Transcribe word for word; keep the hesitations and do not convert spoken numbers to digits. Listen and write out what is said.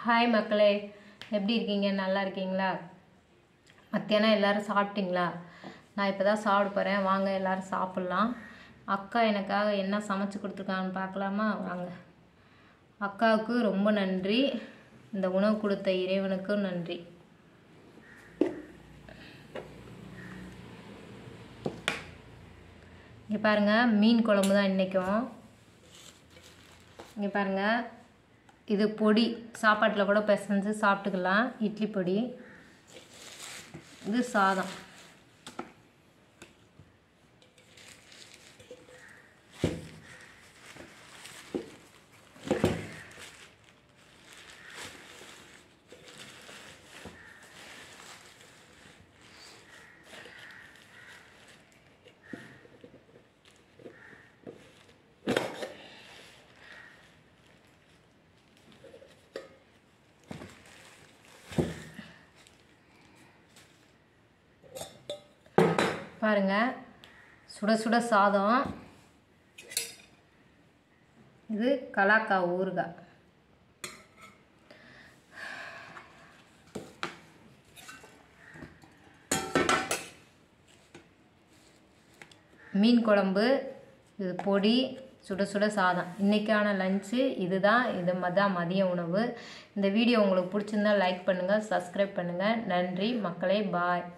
Hi மக்களே, எப்படி இருக்கீங்க? நல்லா இருக்கீங்களா? மத்தியானம் எல்லோரும் சாப்பிட்டீங்களா? நான் இப்போ தான் சாப்பிட போகிறேன். வாங்க எல்லோரும் சாப்பிட்லாம். அக்கா எனக்காக என்ன சமைச்சு கொடுத்துருக்காங்கன்னு பார்க்கலாமா? வாங்க. அக்காவுக்கு ரொம்ப நன்றி. இந்த உணவு கொடுத்த இறைவனுக்கும் நன்றி. இங்கே பாருங்கள், மீன் குழம்பு தான் இன்றைக்கும். இங்கே பாருங்கள், இது பொடி, சாப்பாட்டில் கூட பிசைஞ்சு சாப்பிட்டுக்கலாம். இட்லி பொடி. இது சாதம். பாருங்க, சுட சுட சாதம். இது கலாக்கா ஊறுகாய். மீன் குழம்பு, இது பொடி, சுட சுட சாதம். இன்றைக்கான லஞ்சு இதுதான். இது தான் மதிய உணவு. இந்த வீடியோ உங்களுக்கு பிடிச்சிருந்தா லைக் பண்ணுங்கள், சப்ஸ்கிரைப் பண்ணுங்கள். நன்றி மக்களே, பாய்.